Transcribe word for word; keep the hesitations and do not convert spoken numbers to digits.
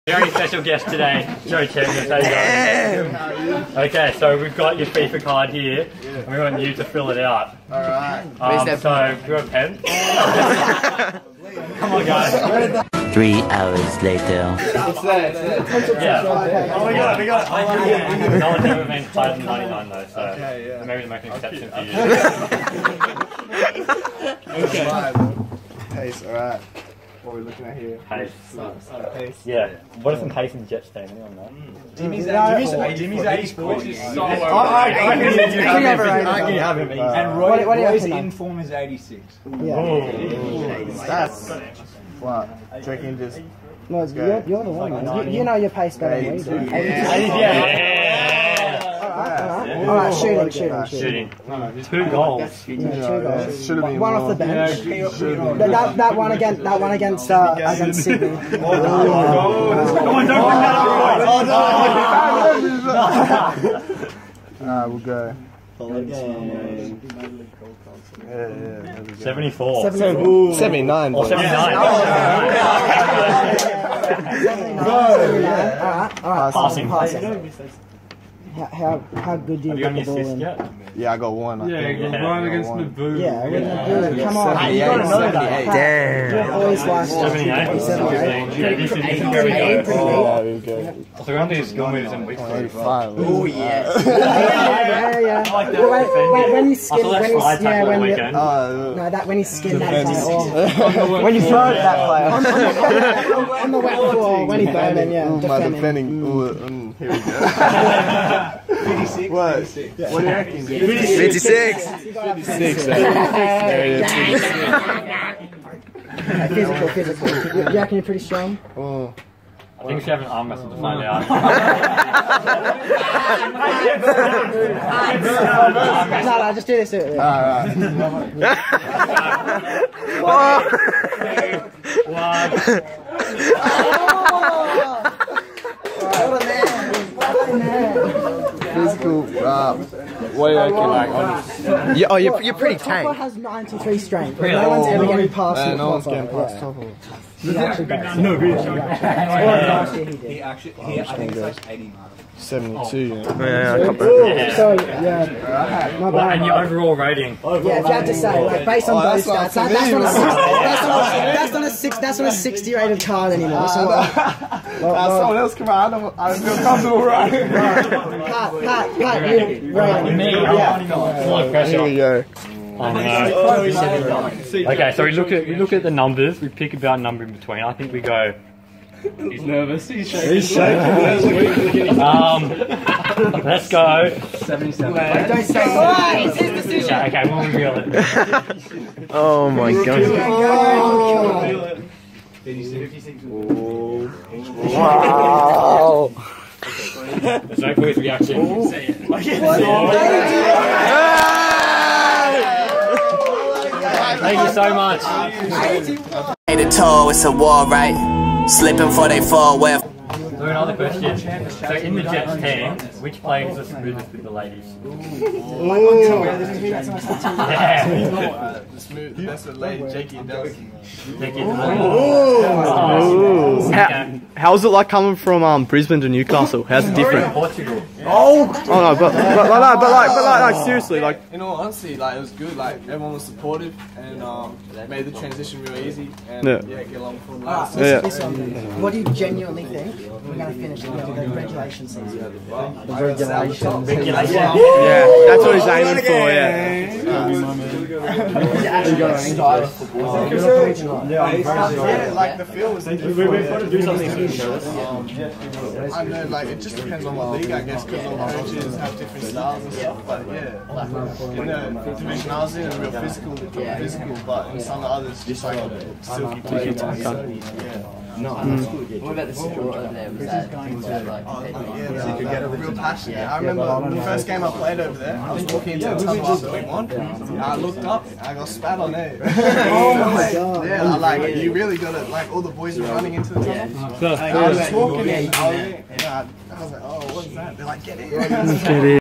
Very special guest today, Joe Champness. How you going? Okay, so we've got your FIFA card here, and we want you to fill it out. Alright. Um, so, you got a pen? Come on, guys. Three hours later. It's there, it's there. Yeah. Oh, we got it, we got it. No one's ever been played in ninety-nine though, so okay, yeah. maybe make an exception for you. Okay. Pace, alright. What are we looking at here? Pace. Start, start pace. Yeah. What is some pace in the Jets team? Anyone know? Jimmy's eighty-four, which is so I overrated. can have him. And Roy, Roy's in form is eighty-six. Yeah. That's what? Drinking just. No, it's, you're, you're the one, man. You, you know your pace better than we do. Yeah. Alright, alright, shooting, shooting, Shooting. Two goals. Yeah, two goals. Should have been One off the bench. That, that, that one against that one against uh, against Sydney. Come on, don't bring that up, Roy. Alright, we'll go. Yeah, yeah. seventy-four. seventy-nine. Or seventy-nine. Alright, alright. Passing. Passing. How, how, how good do you Have you got get the any ball assists in? yet? Yeah, I got one. I Yeah, think. you're right against Naboo. Yeah, with Naboo, come on. seventy-eight, You gotta know that. seventy-eight. Damn. Your boys last seventy-eight. seventy-eight. Yeah, this is Pretty very good, good. pretty Yeah, good. we go. So we're going to do skill moves in week three. eighty-five. Oh yeah. Yeah, yeah. I like that. When, when, when you I skin, saw that when you, slide yeah, tackle on when the you, weekend. Uh, no, that when you skin that guy, oh. when you throw that player. on, on, the, on the wet floor, when he burning, yeah, Ooh, my defending. defending. Ooh, um, here we go. fifty-six. What? What do you reckon? fifty-six. fifty-six. Physical, physical. You, you reckon you're pretty strong? Oh. I think we should have an arm wrestle to find out. No, no, just do this. Do it. Alright. One. What a man. What a man. Physical. Uh, what do you reckon? Like, on Yeah, oh, you're, you're pretty Topper tank. has ninety-three strength. But no one's ever getting past uh, him. no one's getting past Topper. He actually does. No, really. Or last year he did. He actually, he, I think it's like eighty miles. seventy-two. Yeah. Yeah, I can't So, yeah, not Well, and bad. your overall rating? Yeah, if you had to say, like, based on Oh, those that's stats, not that, for that's, me, not a man. six, that's, not a, that's not a six. That's not a sixty rated card anymore. So, well, Uh, someone else come out. I don't, I don't feel comfortable, right? Pat, Pat, Pat, you rating. Me? Yeah. Full of pressure. Here we go. Oh, no. Okay, so we look at we look at the numbers. We pick about a number in between. I think we go. He's nervous. He's shaking. He's shaking. Um, let's go. seventy-seven. Don't say that. It's his decision. Yeah, okay, we'll reveal it. Oh my god. Wow. There's no voice reaction. Say it. Thank you so much. Hey, the toe, it's a war, right? Slipping before they fall, where? So another question. So in the Jets team, which players are smoothest with the ladies? Yeah. The smooth, the best with lady, Jakey and Delson. How, how's it like coming from um, Brisbane to Newcastle? How's it different? Portugal. Oh, oh no, but but, but, like, but like but like, like seriously, like In all honesty, like it was good. Like everyone was supportive and um, made the transition real easy. And Yeah. yeah, get along for Alright, the Yeah. this one then. What do you genuinely think we're going to finish the, the regulation season? The regulation. Regulation. yeah, that's what he's aiming for. Yeah. Yeah, like the feel was. We've got to do something. I know, like it just depends on what league, I guess, because all coaches have different styles and stuff. But yeah, in the division I was in, it was real physical, physical. But in some of the others, just like silky play. Yeah. No, that's good. What about the support over there? Was that things that like Yeah, they get real passionate. I remember the first game I played over there, I was walking into the tunnel after we won, and I looked up, and I got spat on there. Oh my god. Yeah, I like, you really gotta, like, all the boys were running into the tunnel. I was walking in, I was, yeah, I was like, oh, what's that? They're like, get in.